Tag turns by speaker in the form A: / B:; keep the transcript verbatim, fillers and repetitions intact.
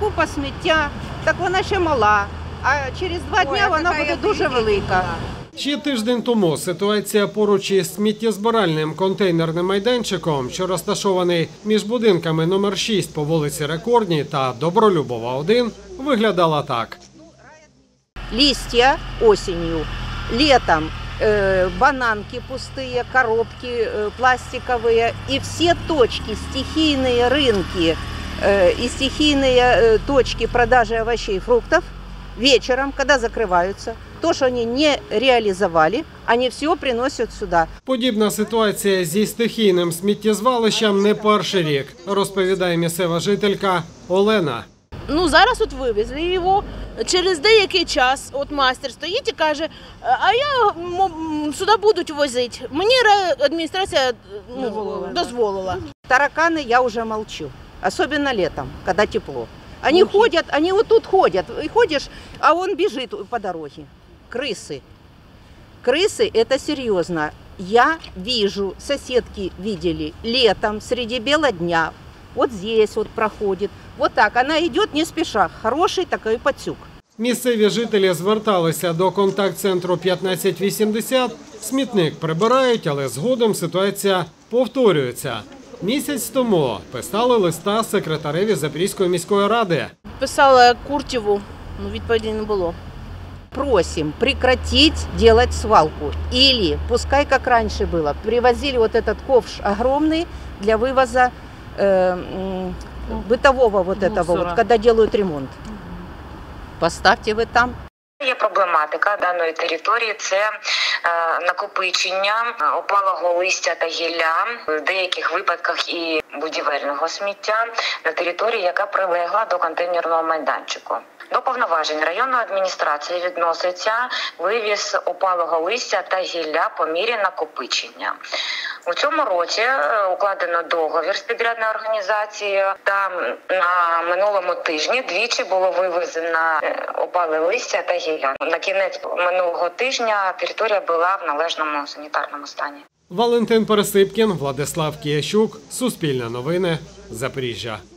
A: купа сміття, так вона ще мала, а через два дні вона буде дуже велика.
B: Ще тиждень тому ситуація поруч із сміттєзбиральним контейнерним майданчиком, що розташований між будинками номер шість по вулиці Рекордній та Добролюбова, один, виглядала так.
A: Листья осенью, летом э, бананки пустые, коробки э, пластиковые и все точки, стихийные рынки э, и стихийные э, точки продажи овощей и фруктов вечером, когда закрываются, то, что они не реализовали, они все приносят сюда.
B: Подібна ситуація зі стихійним сміттєзвалищем не перший рік, розповідає місцева жителька Олена.
C: Ну, зараз от вивезли його, через деякий час от майстер стоїть і каже, а я сюди будуть возити. Мені адміністрація ну, дозволила.
A: Тараканы я уже молчу, особенно летом, когда тепло. Они Мухи. ходят, они вот тут ходят, и ходишь, а он бежит по дороге. Крысы. Крысы – это серьезно. Я вижу, соседки видели, летом, среди бела дня, вот здесь вот проходит. Вот так, она идет не спеша, хороший такой пацюк.
B: Місцеві жителі зверталися до контакт-центру п'ятнадцять вісімдесят, смітник прибирають, але згодом ситуація повторюється. Місяць тому писали листа секретареві Запорізької міської ради.
C: Писала Куртєву, ну відповіді не було.
A: Просим прекратить делать свалку. Или, пускай как раньше было, привозили вот этот ковш огромный для вывоза э, бытового вот этого, вот, когда делают ремонт. Поставьте вы там.
D: Є проблематика даної території – це е, накопичення опалого листя та гілля, в деяких випадках і будівельного сміття на території, яка прилегла до контейнерного майданчику. До повноважень районної адміністрації відноситься вивіз опалого листя та гілля по мірі накопичення. У цьому році укладено договір з підрядною організацією, та на минулому тижні двічі було вивезено опале листя та гілля. На кінець минулого тижня територія була в належному санітарному стані.
B: Валентин Пересипкін, Владислав Киящук, Суспільне новини, Запоріжжя.